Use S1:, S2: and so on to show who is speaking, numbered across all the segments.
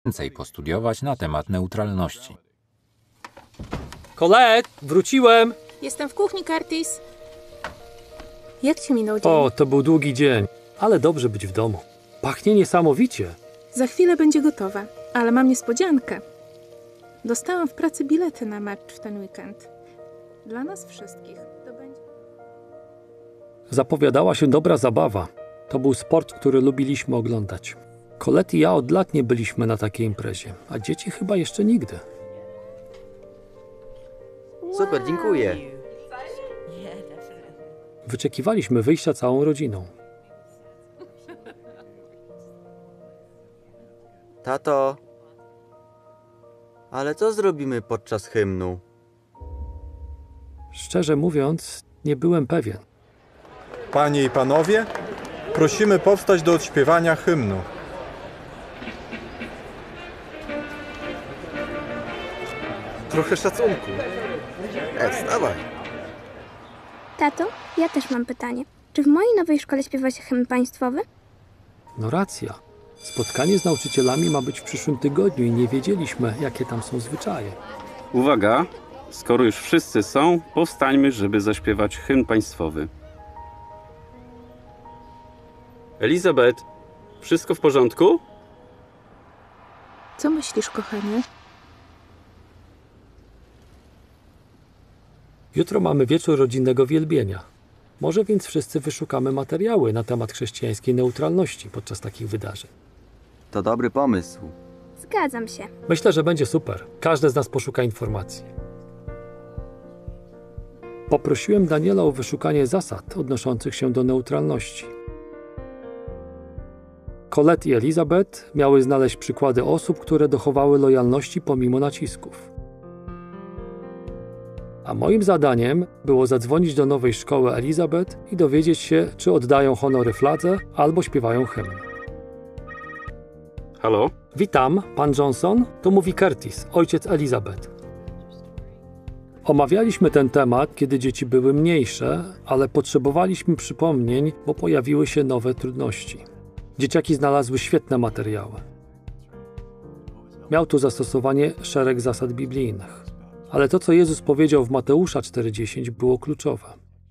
S1: więcej postudiować na temat neutralności.
S2: Colette, wróciłem!
S3: Jestem w kuchni, Curtis. Jak ci minął dzień?
S2: O, to był długi dzień, ale dobrze być w domu. Pachnie niesamowicie.
S3: Za chwilę będzie gotowa, ale mam niespodziankę. Dostałam w pracy bilety na mecz w ten weekend. Dla nas wszystkich to będzie...
S2: Zapowiadała się dobra zabawa. To był sport, który lubiliśmy oglądać. Colette i ja od lat nie byliśmy na takiej imprezie, a dzieci chyba jeszcze nigdy.
S4: Super, dziękuję.
S2: Wyczekiwaliśmy wyjścia całą rodziną.
S4: Tato, ale co zrobimy podczas hymnu?
S2: Szczerze mówiąc, nie byłem pewien.
S5: Panie i panowie, prosimy powstać do odśpiewania hymnu.
S4: Trochę szacunku. Wstawaj.
S6: Tato, ja też mam pytanie. Czy w mojej nowej szkole śpiewa się hymn państwowy?
S2: No racja. Spotkanie z nauczycielami ma być w przyszłym tygodniu i nie wiedzieliśmy, jakie tam są zwyczaje.
S7: Uwaga! Skoro już wszyscy są, powstańmy, żeby zaśpiewać hymn państwowy. Elizabeth, wszystko w porządku?
S3: Co myślisz, kochanie?
S2: Jutro mamy wieczór rodzinnego wielbienia. Może więc wszyscy wyszukamy materiały na temat chrześcijańskiej neutralności podczas takich wydarzeń.
S4: To dobry pomysł.
S6: Zgadzam się.
S2: Myślę, że będzie super. Każdy z nas poszuka informacji. Poprosiłem Daniela o wyszukanie zasad odnoszących się do neutralności. Colette i Elizabeth miały znaleźć przykłady osób, które dochowały lojalności pomimo nacisków. A moim zadaniem było zadzwonić do nowej szkoły Elizabeth i dowiedzieć się, czy oddają honory fladze albo śpiewają hymn.
S7: Halo?
S2: Witam, pan Johnson? To mówi Curtis, ojciec Elizabeth. Omawialiśmy ten temat, kiedy dzieci były mniejsze, ale potrzebowaliśmy przypomnień, bo pojawiły się nowe trudności. Dzieciaki znalazły świetne materiały. Miał tu zastosowanie szereg zasad biblijnych. Ale to, co Jezus powiedział w Mateusza 4,10, było kluczowe.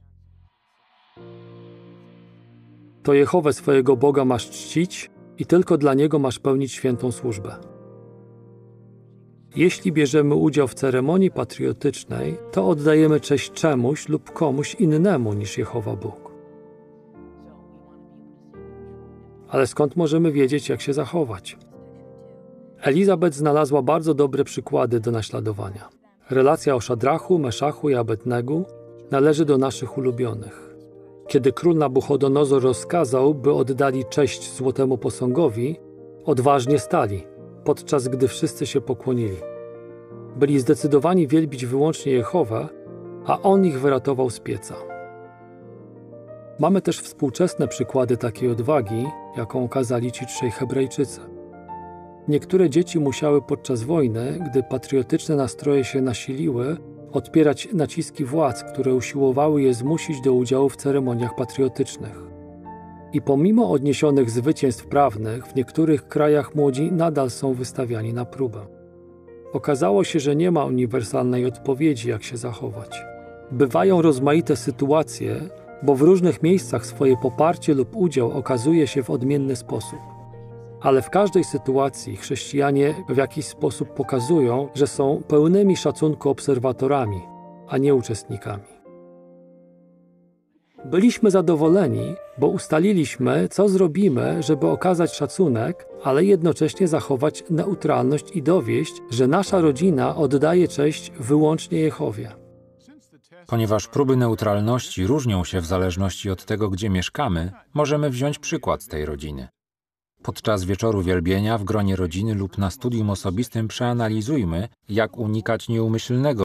S2: To Jehowę swojego Boga masz czcić i tylko dla Niego masz pełnić świętą służbę. Jeśli bierzemy udział w ceremonii patriotycznej, to oddajemy cześć czemuś lub komuś innemu niż Jehowa Bóg. Ale skąd możemy wiedzieć, jak się zachować? Elizabeth znalazła bardzo dobre przykłady do naśladowania. Relacja o Szadrachu, Meszachu i Abednego należy do naszych ulubionych. Kiedy król Nabuchodonozor rozkazał, by oddali cześć złotemu posągowi, odważnie stali, podczas gdy wszyscy się pokłonili. Byli zdecydowani wielbić wyłącznie Jehowę, a On ich wyratował z pieca. Mamy też współczesne przykłady takiej odwagi, jaką okazali ci trzej Hebrajczycy. Niektóre dzieci musiały podczas wojny, gdy patriotyczne nastroje się nasiliły, odpierać naciski władz, które usiłowały je zmusić do udziału w ceremoniach patriotycznych. I pomimo odniesionych zwycięstw prawnych, w niektórych krajach młodzi nadal są wystawiani na próbę. Okazało się, że nie ma uniwersalnej odpowiedzi, jak się zachować. Bywają rozmaite sytuacje, bo w różnych miejscach swoje poparcie lub udział okazuje się w odmienny sposób. Ale w każdej sytuacji chrześcijanie w jakiś sposób pokazują, że są pełnymi szacunku obserwatorami, a nie uczestnikami. Byliśmy zadowoleni, bo ustaliliśmy, co zrobimy, żeby okazać szacunek, ale jednocześnie zachować neutralność i dowieść, że nasza rodzina oddaje cześć wyłącznie Jehowie.
S1: Ponieważ próby neutralności różnią się w zależności od tego, gdzie mieszkamy, możemy wziąć przykład z tej rodziny. Podczas wieczoru wielbienia w gronie rodziny lub na studium osobistym przeanalizujmy, jak unikać nieumyślnego